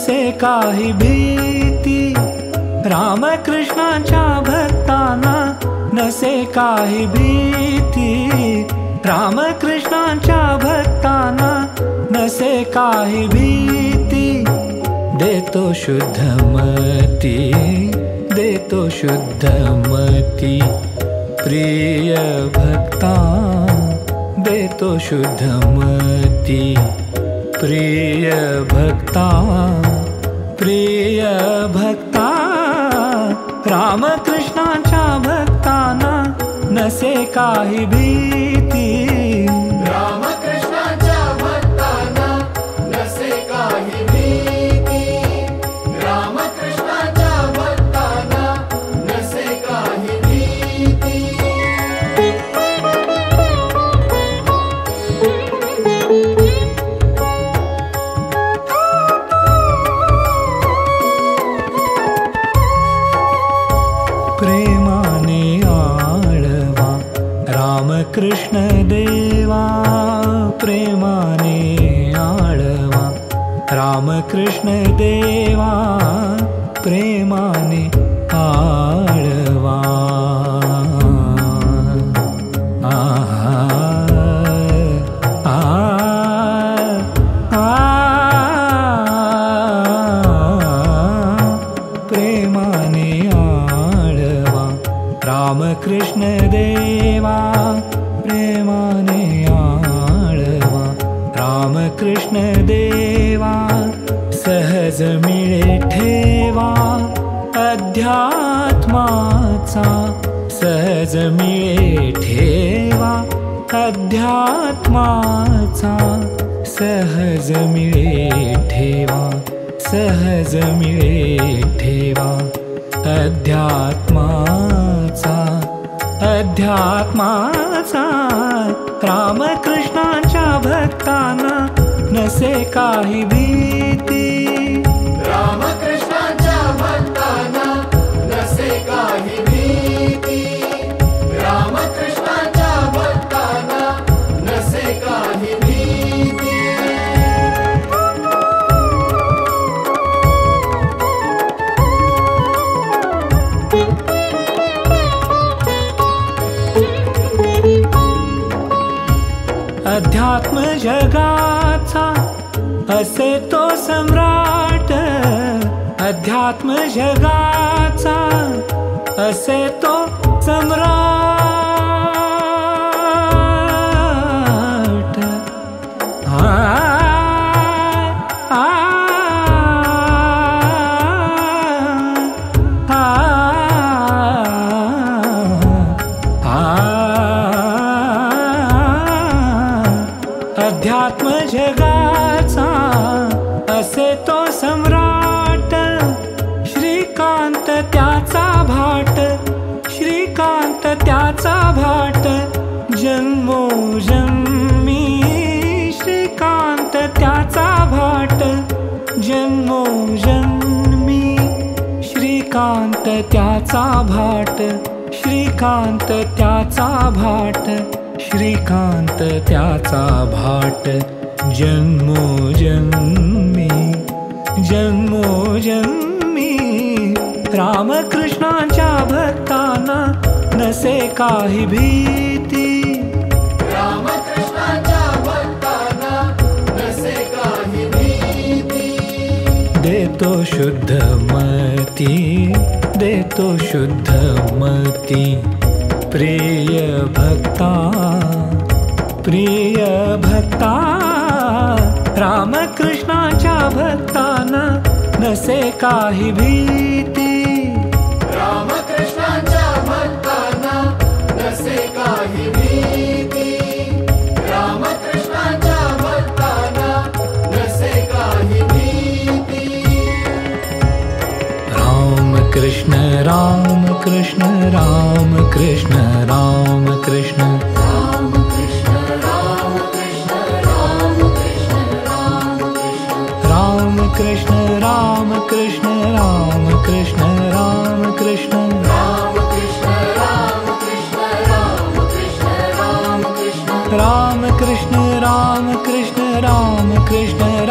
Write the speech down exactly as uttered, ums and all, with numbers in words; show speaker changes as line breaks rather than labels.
नसे काही भीती, रामकृष्णाच्या भक्तांना नसे काही भीती, रामकृष्णाच्या भक्तांना नसे काही भीती। देतो शुद्ध मती, देतो शुद्ध मती, प्रिय भक्ता देतो शुद्ध मती, प्रिय भक्ता प्रिय भक्ता। रामकृष्णाच्या भक्तांना नसे काही भीती,
रामकृष्णाच्या भक्तांना नसे काही भीती, रामकृष्णाच्या भक्तांना नसे काही भीती।
प्रेमाने आळवा रामकृष्ण देवा, प्रेमाने आळवा रामकृष्ण देवा, प्रेमाने आळवा। आहा आ आ प्रेमाने आळवा रामकृष्ण देवा, प्रेमाने आळवा रामकृष्ण देवा। सहज मिळे ठेवा अध्यात्माचा, सहज मिळे ठेवा अध्यात्माचा, सहज मिळे ठेवा, सहज मिळे ठेवा अध्यात्माचा, अध्यात्माचा। रामकृष्णाच्या भक्तांना नसे काही भीती,
रामकृष्णाच्या भक्तांना नसे काही भीती, रामकृष्णाच्या भक्तांना नसे काही भीती।
अध्यात्म जगाचा असे तो सम्राट, अध्यात्म जगाचा असे तो सम्राट। आ आ आ अध्यात्म जगाचा असे तो सम्राट, श्रीकांत त्याचा भाट, श्रीकांत त्याचा भाट। जन्मोजन्मी श्रीकांत त्याचा भाट, जन्मोजन्मी श्रीकांत त्याचा भाट, श्रीकांत त्याचा भाट, श्रीकांत त्याचा भाट। जन्मोजन्मी जन्मोजन्मी रामकृष्णाच्या भक्तांना नसे काही भीती,
रामकृष्णाच्या भक्तांना नसे काही भीती।
देतो शुद्ध मती, देतो शुद्ध मती, प्रिय भक्ता प्रिय भक्ता। रामकृष्णाच्या भक्तांना नसे काही भीती,
रामकृष्णाच्या भक्तांना नसे काही भीती, रामकृष्णाच्या भक्तांना नसे काही भीती।
राम कृष्ण राम कृष्ण राम कृष्ण राम कृष्ण
राम कृष्ण राम कृष्ण राम कृष्ण राम कृष्ण
राम कृष्ण राम कृष्ण राम कृष्ण राम कृष्ण
राम कृष्ण राम कृष्ण राम कृष्ण राम कृष्ण
राम कृष्ण राम कृष्ण राम कृष्ण